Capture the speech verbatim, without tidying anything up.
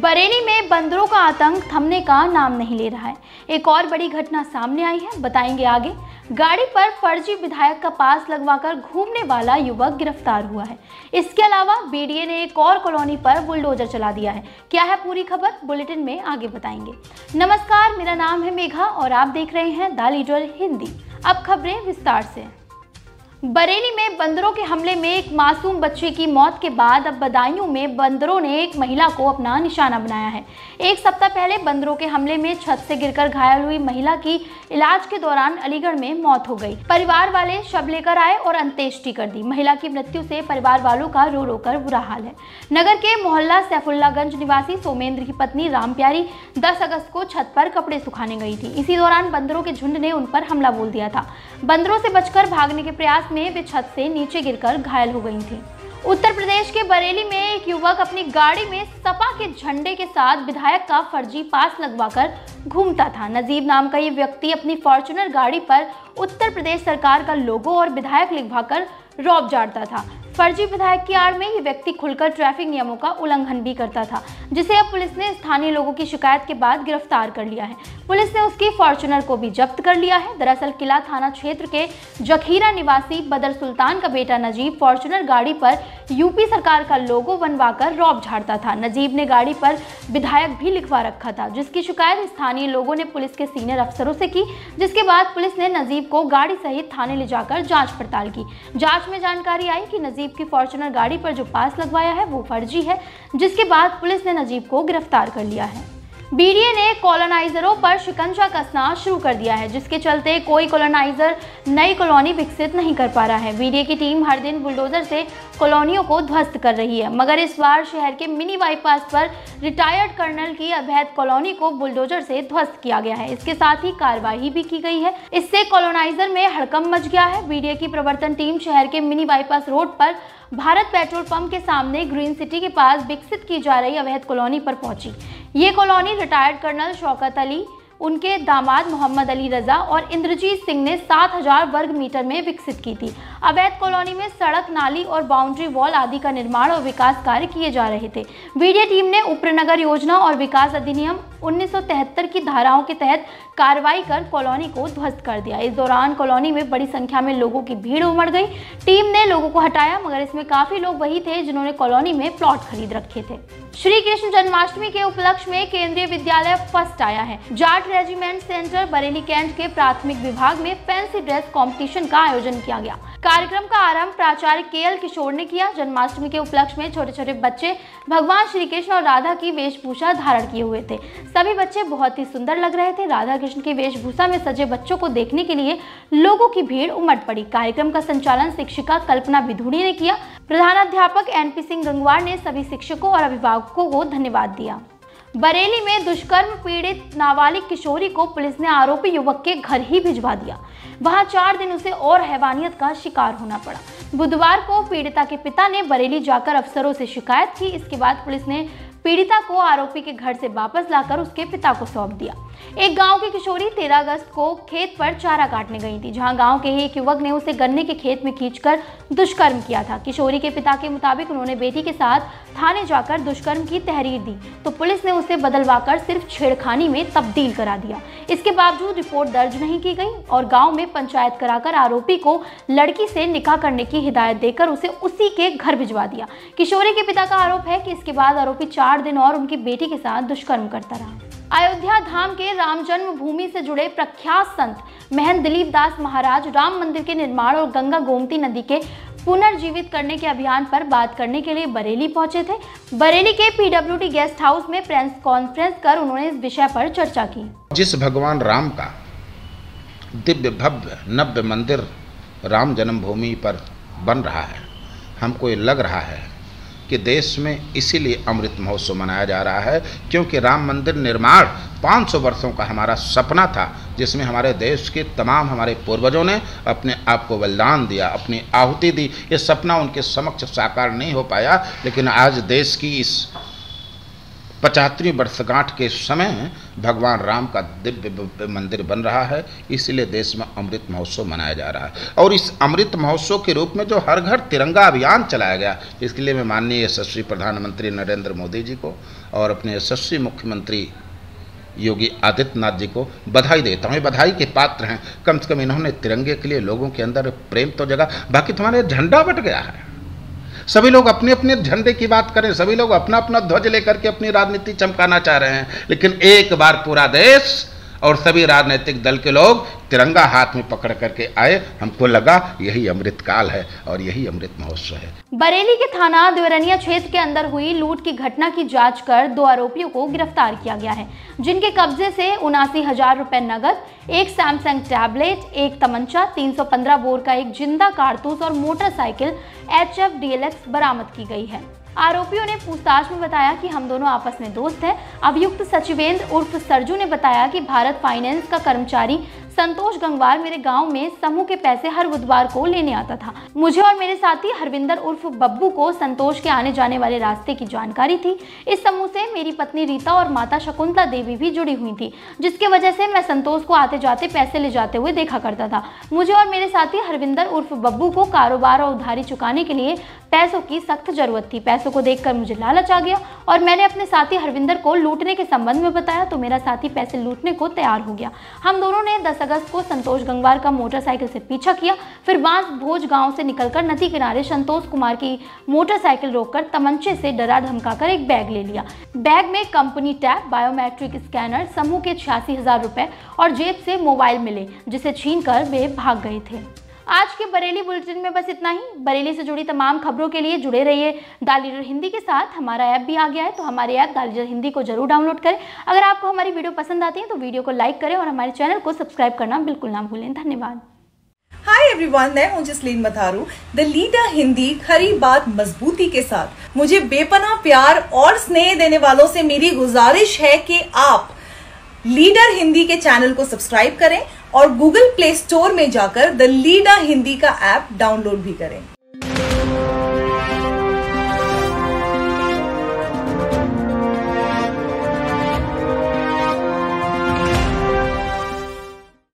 बरेली में बंदरों का आतंक थमने का नाम नहीं ले रहा है। एक और बड़ी घटना सामने आई है, बताएंगे आगे। गाड़ी पर फर्जी विधायक का पास लगवाकर घूमने वाला युवक गिरफ्तार हुआ है। इसके अलावा बीडीए ने एक और कॉलोनी पर बुलडोजर चला दिया है। क्या है पूरी खबर, बुलेटिन में आगे बताएंगे। नमस्कार, मेरा नाम है मेघा और आप देख रहे हैं द लीडर हिंदी। अब खबरें विस्तार से। बरेली में बंदरों के हमले में एक मासूम बच्चे की मौत के बाद अब बदायूं में बंदरों ने एक महिला को अपना निशाना बनाया है। एक सप्ताह पहले बंदरों के हमले में छत से गिरकर घायल हुई महिला की इलाज के दौरान अलीगढ़ में मौत हो गई। परिवार वाले शव लेकर आए और अंत्येष्टि कर दी। महिला की मृत्यु से परिवार वालों का रो रो कर बुरा हाल है। नगर के मोहल्ला सैफुल्लागंज निवासी सोमेंद्र की पत्नी रामप्यारी दस अगस्त को छत पर कपड़े सुखाने गई थी। इसी दौरान बंदरों के झुंड ने उन पर हमला बोल दिया था। बंदरों से बचकर भागने के प्रयास में वे छत से नीचे गिरकर घायल हो गई थी। उत्तर प्रदेश के बरेली में एक युवक अपनी गाड़ी में सपा के झंडे के साथ विधायक का फर्जी पास लगवाकर घूमता था। नजीब नाम का ये व्यक्ति अपनी फॉर्च्यूनर गाड़ी पर उत्तर प्रदेश सरकार का लोगो और विधायक लिखवाकर रौब झाड़ता था। फर्जी विधायक की आड़ में ये व्यक्ति खुलकर ट्रैफिक नियमों का उल्लंघन भी करता था, जिसे अब पुलिस ने स्थानीय लोगों की शिकायत के बाद गिरफ्तार कर लिया है। पुलिस ने उसकी फॉर्च्यूनर को भी जब्त कर लिया है। दरअसल किला थाना क्षेत्र के जखीरा निवासी बदर सुल्तान का बेटा नजीब फॉर्च्यूनर गाड़ी पर यूपी सरकार का लोगो बनवाकर रौब झाड़ता था। नजीब ने गाड़ी पर विधायक भी लिखवा रखा था, जिसकी शिकायत स्थानीय लोगों ने पुलिस के सीनियर अफसरों से की, जिसके बाद पुलिस ने नजीब को गाड़ी सहित थाने ले जाकर जांच पड़ताल की। जांच में जानकारी आई कि नजीब की फॉर्च्यूनर गाड़ी पर जो पास लगवाया है वो फर्जी है, जिसके बाद पुलिस ने नजीब को गिरफ्तार कर लिया है। बीडीए ने कॉलोनाइजरों पर शिकंजा कसना शुरू कर दिया है, जिसके चलते कोई कॉलोनाइजर नई कॉलोनी विकसित नहीं कर पा रहा है। बीडीए की टीम हर दिन बुलडोजर से कॉलोनियों को ध्वस्त कर रही है, मगर इस बार शहर के मिनी बाईपास पर रिटायर्ड कर्नल की अवैध कॉलोनी को बुलडोजर से ध्वस्त किया गया है। इसके साथ ही कार्रवाई भी की गई है। इससे कॉलोनाइजर में हड़कंप मच गया है। बीडीए की प्रवर्तन टीम शहर के मिनी बाईपास रोड पर भारत पेट्रोल पंप के सामने ग्रीन सिटी के पास विकसित की जा रही अवैध कॉलोनी पर पहुंची। ये colony retired colonel Shaukat Ali, उनके दामाद मोहम्मद अली रजा और इंद्रजीत सिंह ने सात हजार वर्ग मीटर में विकसित की थी। अवैध कॉलोनी में सड़क, नाली और बाउंड्री वॉल आदि का निर्माण और विकास कार्य किए जा रहे थे। बीडीए टीम ने उपनगर योजना और विकास अधिनियम उन्नीस सौ तिहत्तर की धाराओं के तहत कार्रवाई कर कॉलोनी को ध्वस्त कर दिया। इस दौरान कॉलोनी में बड़ी संख्या में लोगों की भीड़ उमड़ गई। टीम ने लोगों को हटाया, मगर इसमें काफी लोग वही थे जिन्होंने कॉलोनी में प्लॉट खरीद रखे थे। श्री कृष्ण जन्माष्टमी के उपलक्ष्य में केंद्रीय विद्यालय फर्स्ट आया है। Jat regiment centre Bareilly cantt के प्राथमिक विभाग में फैंसी ड्रेस कंपटीशन का आयोजन किया गया। कार्यक्रम का आरंभ प्राचार्य के एल किशोर ने किया। जन्माष्टमी के उपलक्ष्य में छोटे छोटे बच्चे भगवान श्री कृष्ण और राधा की वेशभूषा धारण किए हुए थे। सभी बच्चे बहुत ही सुंदर लग रहे थे। राधा कृष्ण की वेशभूषा में सजे बच्चों को देखने के लिए लोगों की भीड़ उमड़ पड़ी। कार्यक्रम का संचालन शिक्षिका कल्पना विधुड़ी ने किया। प्रधानाध्यापक एनपी सिंह गंगवार ने सभी शिक्षकों और अभिभावकों को धन्यवाद दिया। बरेली में दुष्कर्म पीड़ित नाबालिग किशोरी को पुलिस ने आरोपी युवक के घर ही भिजवा दिया। वहां चार दिन उसे और हैवानियत का शिकार होना पड़ा। बुधवार को पीड़िता के पिता ने बरेली जाकर अफसरों से शिकायत की। इसके बाद पुलिस ने पीड़िता को आरोपी के घर से वापस लाकर उसके पिता को सौंप दिया। एक गांव की किशोरी तेरह अगस्त को खेत पर चारा काटने गई थी, जहां गांव के ही एक युवक ने उसे गन्ने के खेत में खींचकर दुष्कर्म किया था। किशोरी के पिता के मुताबिक उन्होंने बेटी के साथ थाने जाकर दुष्कर्म की तहरीर दी, तो पुलिस ने उसे बदलवाकर सिर्फ छेड़खानी में तब्दील करा दिया। इसके बावजूद रिपोर्ट दर्ज नहीं की गई और गाँव में पंचायत कराकर आरोपी को लड़की से निकाह करने की हिदायत देकर उसे उसी के घर भिजवा दिया। किशोरी के पिता का आरोप है कि इसके बाद आरोपी चार दिन और उनकी बेटी के साथ दुष्कर्म करता रहा। अयोध्या धाम के राम जन्मभूमि से जुड़े प्रख्यात संत महंत दिलीप दास महाराज राम मंदिर के निर्माण और गंगा गोमती नदी के पुनर्जीवित करने के अभियान पर बात करने के लिए बरेली पहुंचे थे। बरेली के पीडब्ल्यूडी गेस्ट हाउस में प्रेस कॉन्फ्रेंस कर उन्होंने इस विषय पर चर्चा की। जिस भगवान राम का दिव्य भव्य नव्य मंदिर राम जन्मभूमि पर बन रहा है, हमको ये लग रहा है कि देश में इसीलिए अमृत महोत्सव मनाया जा रहा है, क्योंकि राम मंदिर निर्माण पाँच सौ वर्षों का हमारा सपना था, जिसमें हमारे देश के तमाम हमारे पूर्वजों ने अपने आप को बलिदान दिया, अपनी आहुति दी। ये सपना उनके समक्ष साकार नहीं हो पाया, लेकिन आज देश की इस पचहत्तरवीं वर्षगांठ के समय भगवान राम का दिव्य भव्य मंदिर बन रहा है, इसलिए देश में अमृत महोत्सव मनाया जा रहा है। और इस अमृत महोत्सव के रूप में जो हर घर तिरंगा अभियान चलाया गया, इसके लिए मैं माननीय यशस्वी प्रधानमंत्री नरेंद्र मोदी जी को और अपने यशस्वी मुख्यमंत्री योगी आदित्यनाथ जी को बधाई देता हूँ। बधाई के पात्र हैं, कम से कम इन्होंने तिरंगे के लिए लोगों के अंदर प्रेम तो जगा। बाकी तुम्हारे झंडा बट गया है, सभी लोग अपने अपने झंडे की बात करें, सभी लोग अपना अपना ध्वज लेकर के अपनी राजनीति चमकाना चाह रहे हैं, लेकिन एक बार पूरा देश और सभी राजनीतिक दल के लोग तिरंगा हाथ में पकड़ करके आए, हमको लगा यही अमृत काल है और यही अमृत महोत्सव है। बरेली के थाना देवरनिया क्षेत्र के अंदर हुई लूट की घटना की जांच कर दो आरोपियों को गिरफ्तार किया गया है, जिनके कब्जे से उनासी हजार रुपए नगद, एक सैमसंग टैबलेट, एक तमंचा, तीन सौ पंद्रह बोर का एक जिंदा कारतूस और motorcycle H F D L X बरामद की गई है। आरोपियों ने पूछताछ में बताया कि हम दोनों आपस में दोस्त हैं। अभियुक्त सचिवेंद्र उर्फ सरजू ने बताया कि भारत फाइनेंस का कर्मचारी संतोष गंगवार मेरे गांव में समूह के पैसे हर बुधवार को लेने आता था। मुझे और मेरे साथी हरविंदर उर्फ बब्बू को संतोष के आने जाने वाले रास्ते की जानकारी थी। इस समूह से मेरी पत्नी रीता और माता शकुंतला देवी भी जुड़ी हुई थी, जिसकी वजह से मैं संतोष को आते जाते पैसे ले जाते हुए देखा करता था। मुझे और मेरे साथी हरविंदर उर्फ बब्बू को कारोबार और उधारी चुकाने के लिए पैसों की सख्त जरूरत थी। पैसों को देखकर मुझे लालच आ गया और मैंने अपने साथी हरविंदर को लूटने के संबंध में बताया, तो मेरा साथी पैसे लूटने को तैयार हो गया। हम दोनों ने दस अगस्त को संतोष गंगवार का मोटरसाइकिल से पीछा किया, फिर बांस भोज गांव से निकलकर नदी किनारे संतोष कुमार की मोटरसाइकिल रोककर तमंचे से डरा धमकाकर एक बैग ले लिया। बैग में कंपनी टैब, बायोमेट्रिक स्कैनर, समूह के छियासी हजार रुपए और जेब से मोबाइल मिले, जिसे छीनकर वे भाग गए थे। आज के बरेली बुलेटिन में बस इतना ही। बरेली से जुड़ी तमाम खबरों के लिए जुड़े रहिए द लीडर हिंदी के साथ। हमारा ऐप भी आ गया है, तो हमारे ऐप द लीडर हिंदी को जरूर डाउनलोड करें। अगर आपको हमारी वीडियो पसंद आती है तो वीडियो को लाइक करें और हमारे चैनल को सब्सक्राइब करना बिल्कुल ना भूलें। धन्यवाद। हाय एवरीवन, मैं हूं जसलीन मथारू, द लीडर हिंदी, खरी बात मजबूती के साथ। मुझे बेपनाह प्यार और स्नेह देने वालों से मेरी गुजारिश है कि आप लीडर हिंदी के चैनल को सब्सक्राइब करें और गूगल प्ले स्टोर में जाकर द लीडर हिंदी का ऐप डाउनलोड भी करें।